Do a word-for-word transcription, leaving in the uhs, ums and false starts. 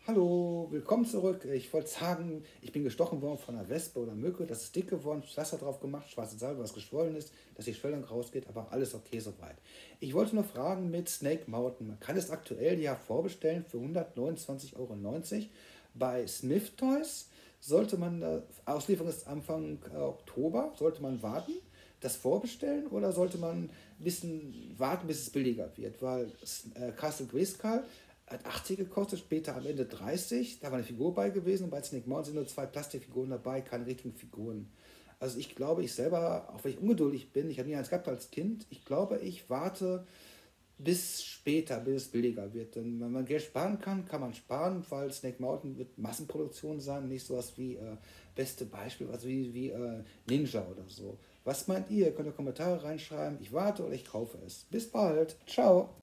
Hallo, willkommen zurück. Ich wollte sagen, ich bin gestochen worden von einer Wespe oder Mücke. Das ist dick geworden, Pflaster drauf gemacht, schwarze Salbe, was geschwollen ist, dass die Schwellung rausgeht, aber alles okay soweit. Ich wollte nur fragen mit Snake Mountain. Man kann es aktuell ja vorbestellen für hundertneunundzwanzig Euro neunzig bei Smith Toys. Sollte man, da, Auslieferung ist Anfang äh, Oktober, sollte man warten, das vorbestellen oder sollte man ein bisschen warten, bis es billiger wird? Weil äh, Castle Grayskull hat achtzig gekostet, später am Ende dreißig. Da war eine Figur bei gewesen und bei Snake Mountain sind nur zwei Plastikfiguren dabei, keine richtigen Figuren. Also ich glaube, ich selber, auch wenn ich ungeduldig bin, ich habe nie eins gehabt als Kind, ich glaube, ich warte bis später, bis es billiger wird. Denn wenn man Geld sparen kann, kann man sparen, weil Snake Mountain wird Massenproduktion sein, nicht sowas wie äh, beste Beispiel, also wie, wie äh, Ninja oder so. Was meint ihr? Könnt ihr Kommentare reinschreiben. Ich warte oder ich kaufe es. Bis bald. Ciao.